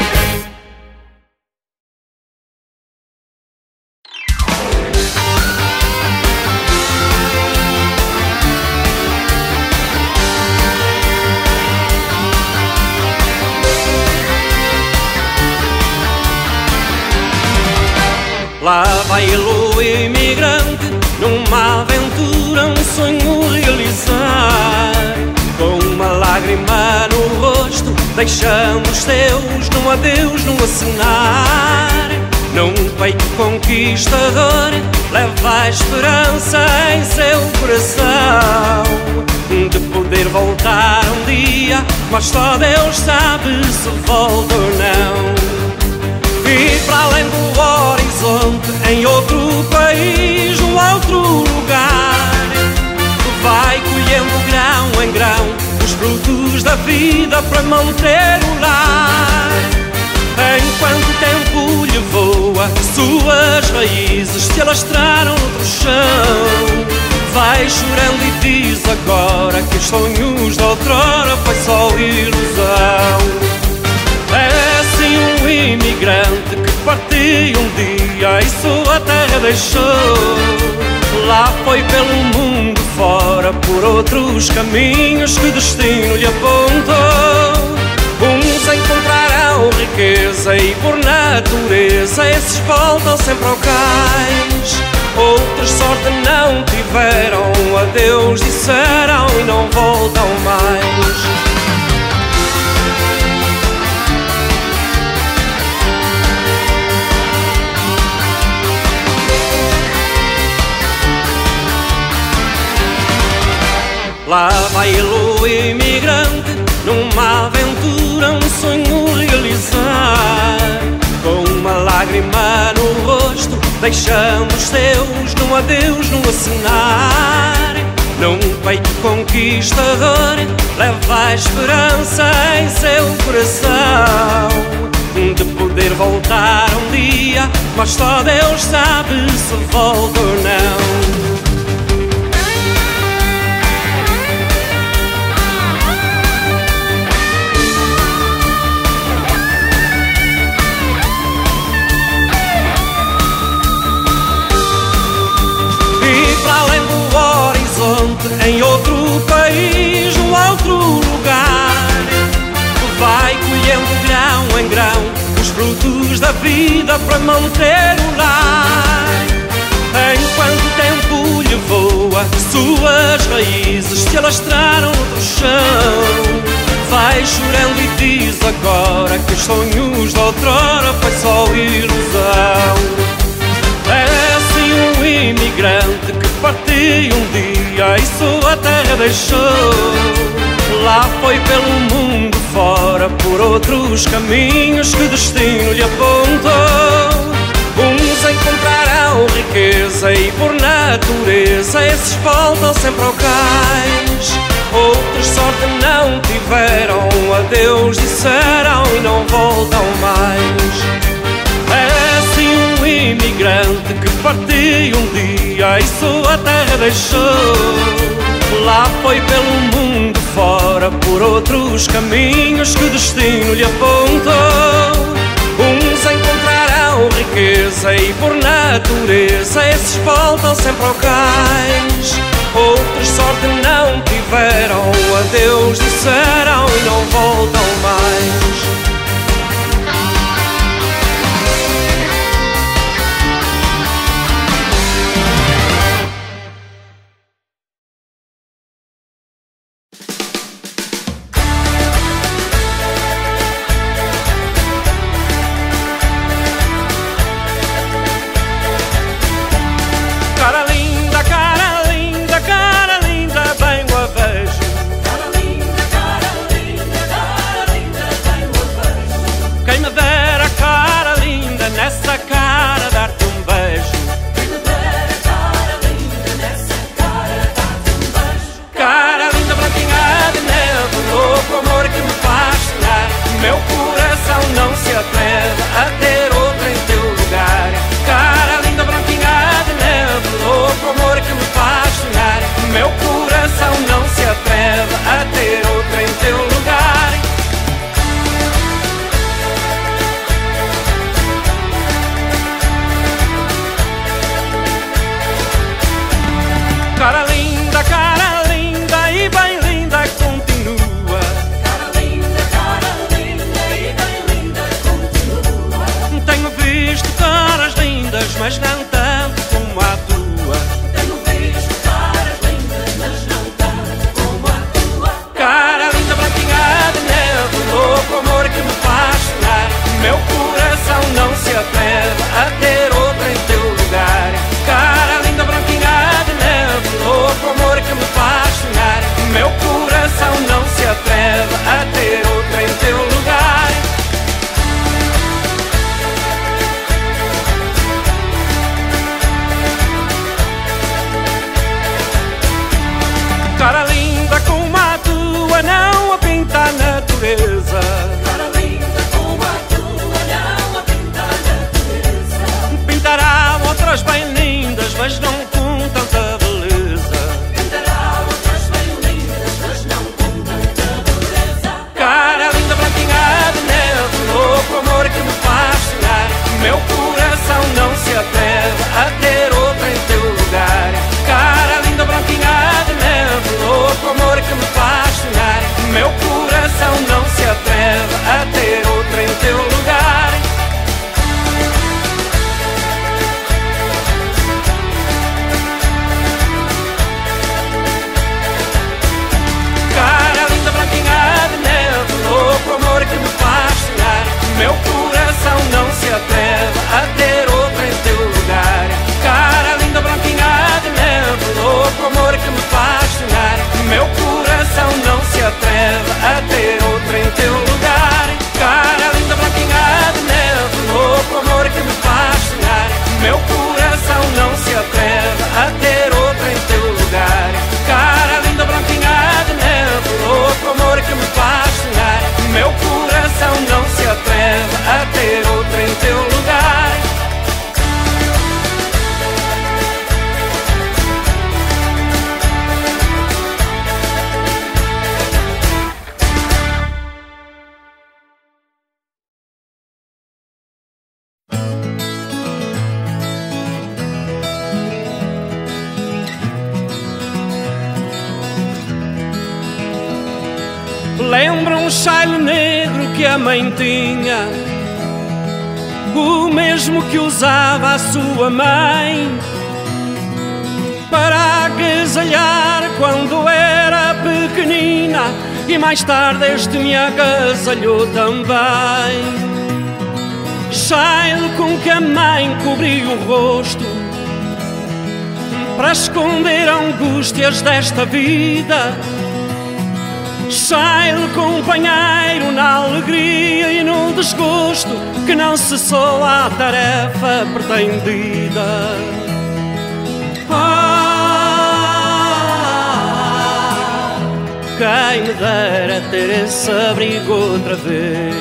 Lá vai ele, o imigrante, numa aventura, um sonho realizar. Com uma lágrima no rosto, deixando os seus num adeus, num acenar. Num peito conquistador, leva a esperança em seu coração de poder voltar um dia, mas só Deus sabe se volta ou não. E para além do horizonte, em outro país, num outro lugar, vai colhendo grão em grão os frutos da vida para manter o lar. Enquanto o tempo lhe voa, suas raízes se alastraram no chão. Vai chorando e diz agora que os sonhos de outrora foi só ilusão. É assim um imigrante que partiu um dia e sua terra deixou. Lá foi pelo mundo fora, por outros caminhos que o destino lhe apontou. Uns encontrarão riqueza e por natureza esses voltam sempre ao cais. Outros sorte não tiveram, adeus disseram e não voltam mais. Lá vai ele, o imigrante, numa aventura, um sonho realizar, com uma lágrima no rosto, deixando os seus num adeus, num assinar. Num peito conquistador, leva a esperança em seu coração de poder voltar um dia, mas só Deus sabe se volta ou não. Em outro país, num outro lugar, vai colhendo grão em grão os frutos da vida para manter o lar. Enquanto o tempo lhe voa, suas raízes se alastraram no chão. Vai chorando e diz agora que os sonhos de outrora foi só ilusão. É assim um imigrante que partiu um dia e sua terra deixou. Lá foi pelo mundo fora, por outros caminhos que o destino lhe apontou. Uns encontrarão riqueza e por natureza esses voltam sempre ao cais. Outros sorte não tiveram, adeus disseram e não voltam mais. É assim um imigrante que partiu um dia e sua terra deixou. Lá foi pelo mundo fora, por outros caminhos que o destino lhe apontou. Uns encontrarão riqueza e por natureza esses voltam sempre ao cais. Outros sorte não tiveram, adeus disseram e não voltam mais. Mas não tanto como a tua. Tenho visto caras lindas, mas não tanto como a tua. Cara linda, branquinha de neve, louco amor que me faz chorar. Meu coração não se atreve a ter outra em teu lugar. Cara linda, branquinha de neve, louco amor que me faz chorar. Meu coração não se atreve a ter outra em teu lugar. Cara linda como a tua, não a pinta a natureza. Cara linda como a tua, não a pinta a natureza. Pintará outras bem lindas, mas não com tanta beleza. Pintará outras bem lindas, mas não com tanta beleza. Cara linda, branquinha de neve, louco amor que me faz chorar. Meu coração não se atreve a ter outra em teu lugar. Cara linda, branquinha de neve, louco amor que me faz chorar. Meu coração não se atreve a ter outra em teu lugar. Cara linda, branquinha de neve, louco amor que me faz chorar. Meu coração não se atreve a ter outra em teu lugar. Cara linda, branquinha de neve, louco amor que me faz chorar. Meu coração um chale negro que a mãe tinha, o mesmo que usava a sua mãe para agasalhar quando era pequenina, e mais tarde este me agasalhou também. Chale com que a mãe cobriu o rosto para esconder angústias desta vida. Chale companheiro na alegria e no desgosto, que não cessou a tarefa pretendida. Ah, quem me dera ter esse abrigo outra vez.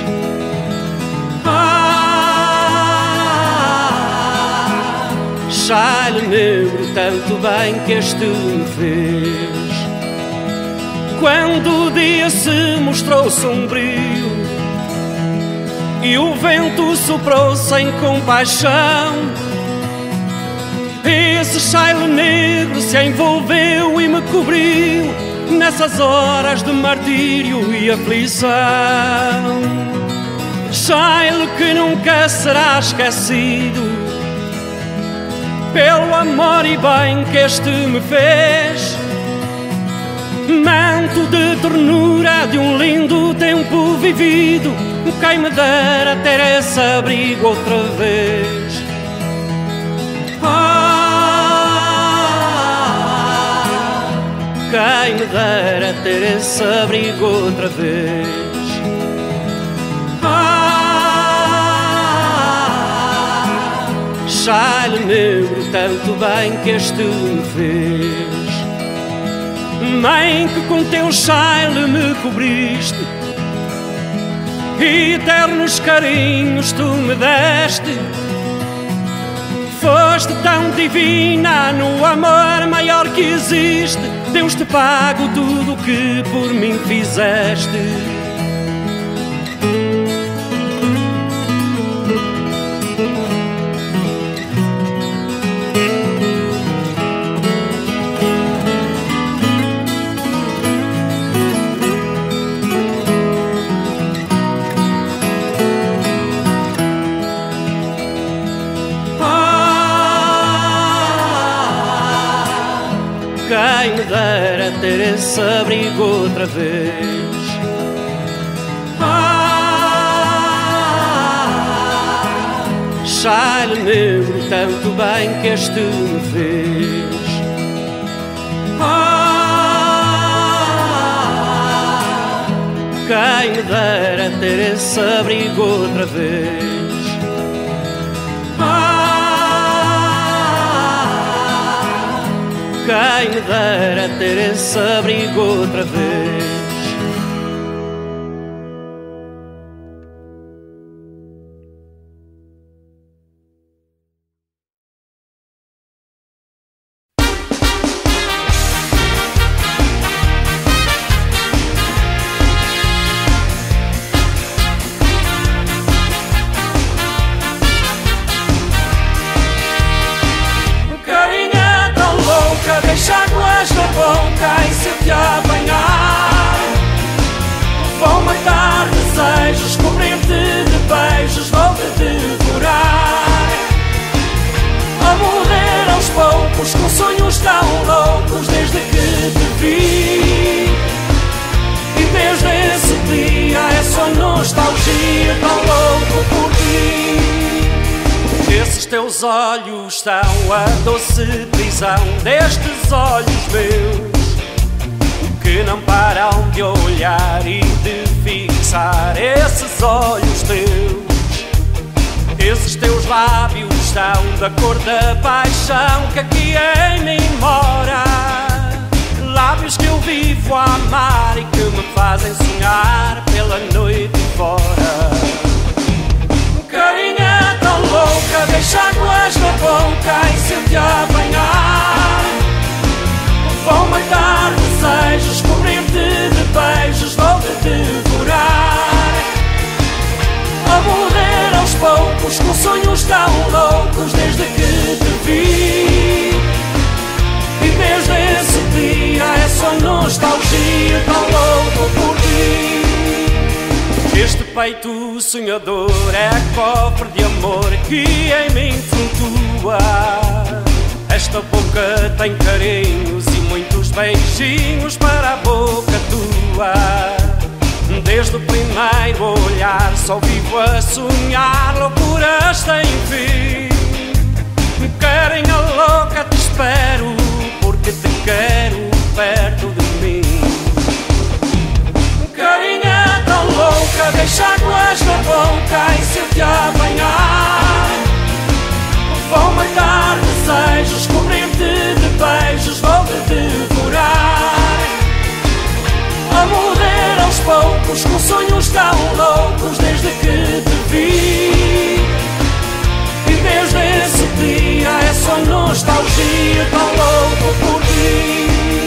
Ah, chale negro, tanto bem que este me fez. Quando o dia se mostrou sombrio e o vento soprou sem compaixão, esse chale negro se envolveu e me cobriu nessas horas de martírio e aflição. Chale que nunca será esquecido pelo amor e bem que este me fez. Manto de ternura de um lindo tempo vivido, quem me dera ter esse abrigo outra vez. Ah, quem me dera ter esse abrigo outra vez. Ah, chale negro, tanto bem que este me fez. Mãe, que com teu chale me cobriste e eternos carinhos tu me deste. Foste tão divina no amor maior que existe. Deus te pago tudo o que por mim fizeste. Quem me dera ter esse abrigo outra vez. Ah, chale negro, tanto bem que este me fez. Ah, quem me dera ter esse abrigo outra vez. Quem me dera ter esse abrigo outra vez. Deixa águas na boca e se te apanhar, vou matar desejos, cobrir-te de beijos, vou-te devorar. A morrer aos poucos, com sonhos tão loucos, desde que te vi. E desde esse dia é só nostalgia, tão louco por ti. Esses teus olhos são a doce prisão destes olhos meus, que não param de olhar e de fixar. Esses olhos teus, esses teus lábios são da cor da paixão que aqui em mim mora. Lábios que eu vivo a amar e que me fazem sonhar pela noite fora. Carinha tão louca, deixa águas na boca e se te apanhar, vou matar desejos, cobrir-te de beijos, vou-te devorar. A morrer aos poucos, com sonhos tão loucos, desde que te vi. E desde esse dia é só nostalgia, tão louco por ti. Este peito sonhador é cofre de amor que em mim flutua. Esta boca tem carinhos e muitos beijinhos para a boca tua. Desde o primeiro olhar só vivo a sonhar loucuras sem fim. Carinha louca, te espero porque te quero perto de mim. Carinha tão louca, deixa águas na boca e se eu te apanhar vou matar desejos, cobrir-te de beijos, vou-te devorar. A morrer aos poucos, com sonhos tão loucos desde que te vi. E desde esse dia é só nostalgia, tão louco por ti.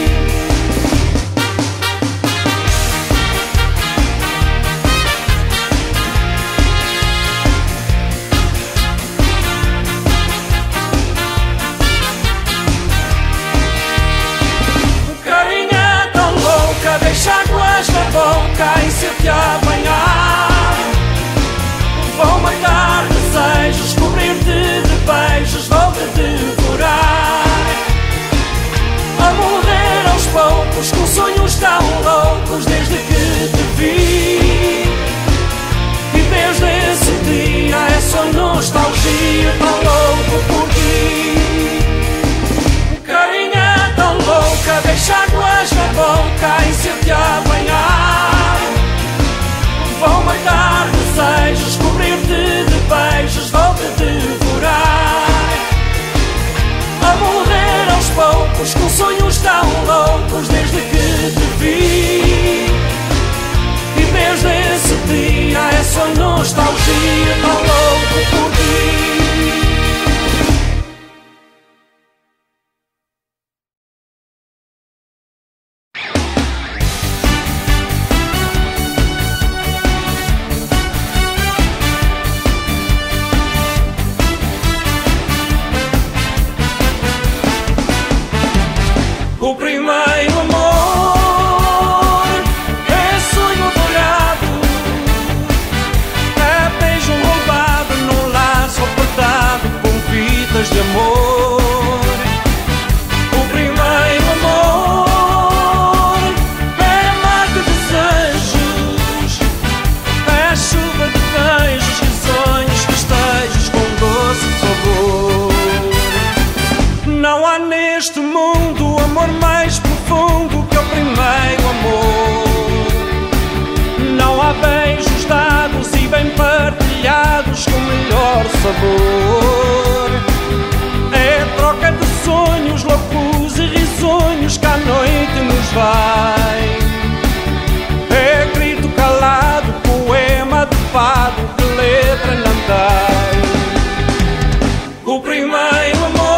Deixa águas na boca e se eu te apanhar vou matar desejos, cobrir-te de beijos, vou-te devorar. A morrer aos poucos, com sonhos tão loucos desde que te vi. E desde esse dia é só nostalgia, tão louco por ti. Carinha tão louca, deixa águas na boca e se eu te apanhar vou matar desejos, cobrir-te de beijos, vou-te devorar. A morrer aos poucos, com sonhos tão loucos desde que te vi. E desde esse dia é só nostalgia, tão louco por ti. O primeiro amor é sonho dourado, é beijo roubado num laço apertado com fitas de amor. O primeiro amor é mar de desejos, é chuva de beijos, risonhos, festejos com doce sabor. Não há neste mundo amor mais profundo que o primeiro amor. Não há beijos dados e bem partilhados com melhor sabor. É troca de sonhos loucos e risonhos que à noite nos vai. É grito calado, poema de fado que letra não tem. O primeiro amor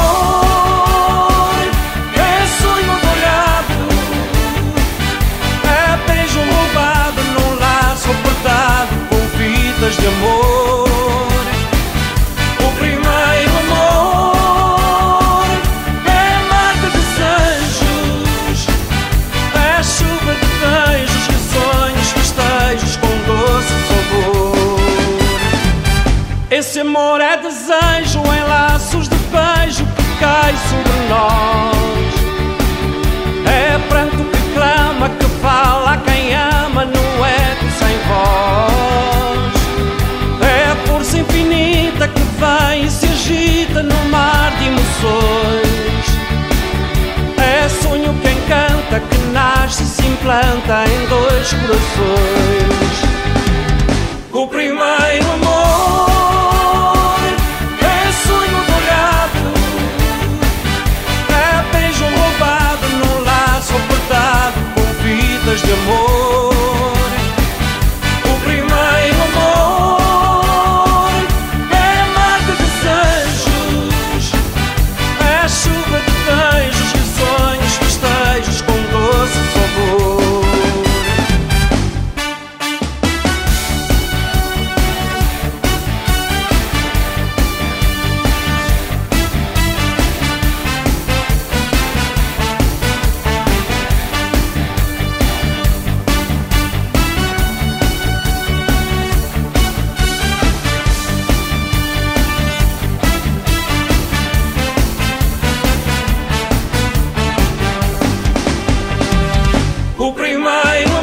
de amor. O primeiro amor é mar de desejos, é chuva de beijos, risonhos, festejos com doce sabor. Esse amor é desejo em laços de beijo que cai sobre nós. É pranto que clama, que fala a quem ama no eco sem voz. Força infinita que vem e se agita no mar de emoções. É sonho que encanta, que nasce e se implanta em dois corações. O primeiro amor é sonho dourado, é beijo roubado num laço apertado com fitas de amor. O primeiro amor chuva de beijos, risonhos, festejos com doce sabor. O primeiro